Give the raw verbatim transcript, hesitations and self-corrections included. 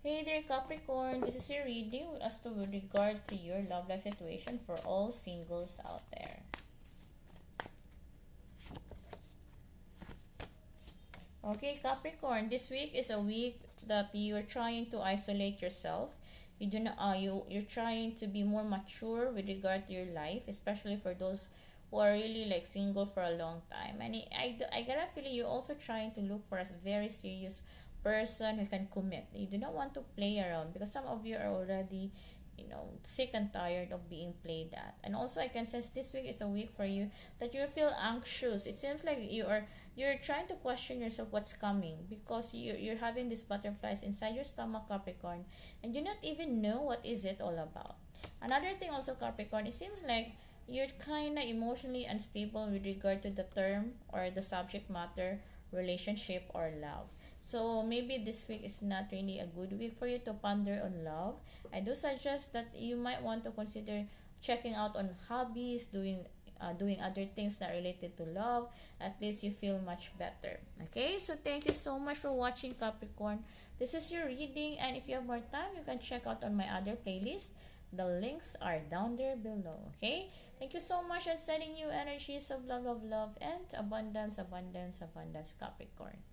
Hey there, Capricorn. This is your reading as to with regard to your love life situation for all singles out there. Okay, Capricorn. This week is a week that you're trying to isolate yourself. You do not. Uh, you you're trying to be more mature with regard to your life, especially for those who are really like single for a long time. And I, I, I got a feeling you're also trying to look for a very serious person who can commit. You do not want to play around because some of you are already, you know, sick and tired of being played at. And also I can sense this week is a week for you that you feel anxious. It seems like you are you're trying to question yourself what's coming because you you're having these butterflies inside your stomach, Capricorn, and you not even know what is it all about. Another thing also, Capricorn, it seems like you're kind of emotionally unstable with regard to the term or the subject matter, relationship or love. So maybe this week is not really a good week for you to ponder on love. I do suggest that you might want to consider checking out on hobbies, doing uh, doing other things not related to love. At least you feel much better. Okay, so thank you so much for watching, Capricorn. This is your reading, and if you have more time, you can check out on my other playlist. The links are down there below. Okay, thank you so much, and sending you energies of love, love, love, and abundance, abundance, abundance, Capricorn.